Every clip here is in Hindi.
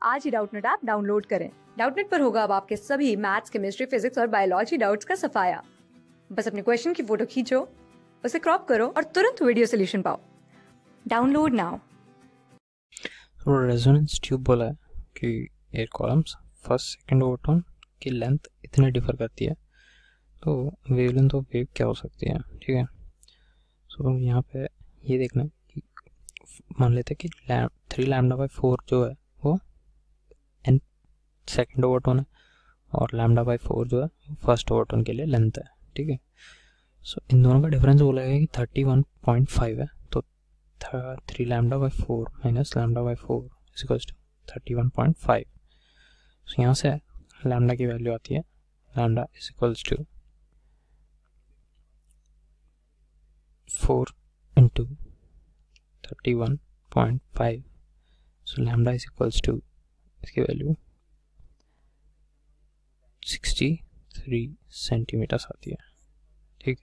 आज ही डाउटनेट ऐप डाउनलोड करें। डाउटनेट पर होगा अब आपके सभी मैथ्स, केमिस्ट्री, फिजिक्स और बायोलॉजी डाउट्स का सफाया। बस अपने क्वेश्चन की फोटो खींचो, उसे क्रॉप करो और तुरंत वीडियो सोल्यूशन पाओ। Download now. रेजोनेंस ट्यूब बोला है कि air columns first second overtone की लेंथ इतने डिफर करती है, तो वेवलेंथ ऑफ वेव क्या हो सकती है। ठीक है, सो यहाँ पे ये देखना है कि मान लेते हैं कि 3 लैम्डा बाई 4 जो है वो एन सेकंड ओवरटोन है और लैम्डा बाई 4 जो है फर्स्ट ओवरटोन के लिए लेंथ है। ठीक है, सो इन दोनों का डिफरेंस बोला है कि 31.5 है, तो 3 lambda by 4 minus lambda by 4 is equals to 31.5। So यहाँ से लैम्डा की वैल्यू आती है, lambda is equals to 4 into 31.5। So lambda is equals to इसकी वैल्यू 63 सेंटीमीटर्स आती है। ठीक,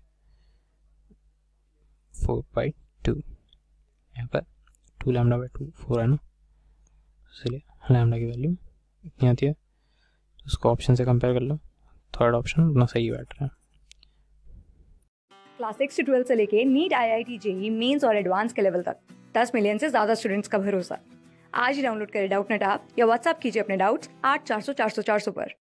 4/2 यहाँ पर 2 लैम्डा बाई 2 4 है ना, इसलिए लैम्डा की वैल्यू इतनी आती है। तो उसको ऑप्शन से कंपेयर कर लो, थर्ड ऑप्शन अपना सही बैठ रहा है। क्लास 6 से 12 से लेके नीट, IIT, JEE मेंस और एडवांस के लेवल तक 10 मिलियन से ज्यादा स्टूडेंट्स का भरोसा। आज ही डाउनलोड करें डाउटनेट ऐप या व्हाट्सएप कीजिए अपने डाउट्स 8400 400 400 पर।